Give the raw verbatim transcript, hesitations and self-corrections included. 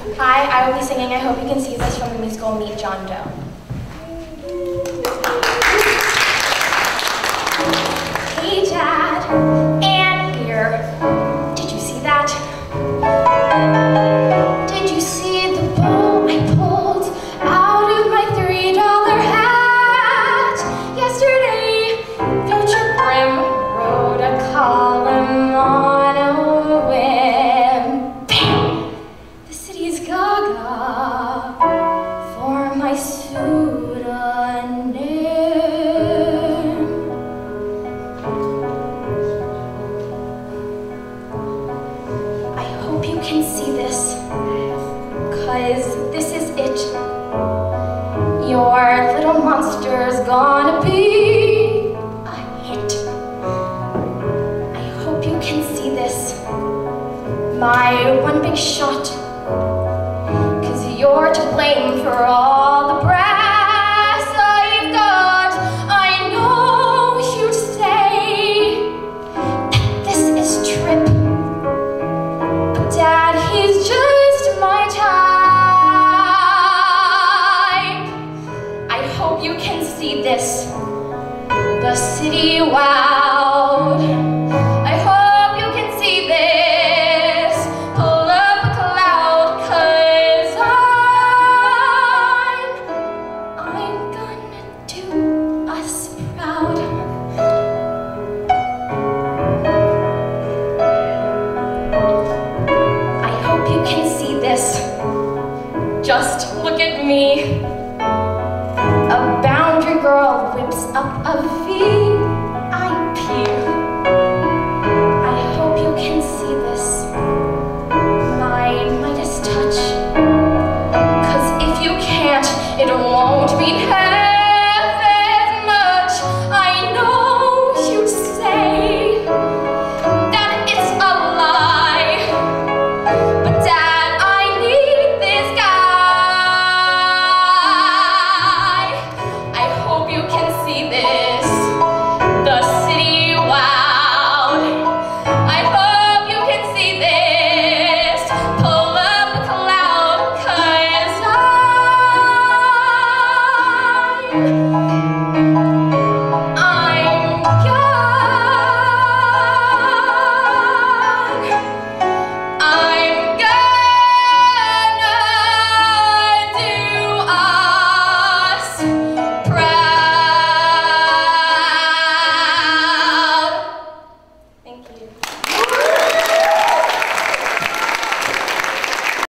Hi, I will be singing I Hope You Can See This from the musical Meet John Doe. Hey Dad, and beer. Did you see that? Did you see the bow I pulled out of my three dollar hat? Yesterday, Future Grim wrote a column on a whim. Bam! The city's gaga for my pseudonym. I hope you can see this, 'cause this is it. Your little monster's gonna be a hit. I hope you can see this, my one big shot, 'cause you're to blame for all the brass I've got. I know you'd say that this is Trip, but Dad, he's just my type. I hope you can see this, the city wowed. I hope you can see this, pull up a cloud, 'cause I'm, I'm gonna do us proud. I hope you can see this, just look at me. A boundary girl whips up a V.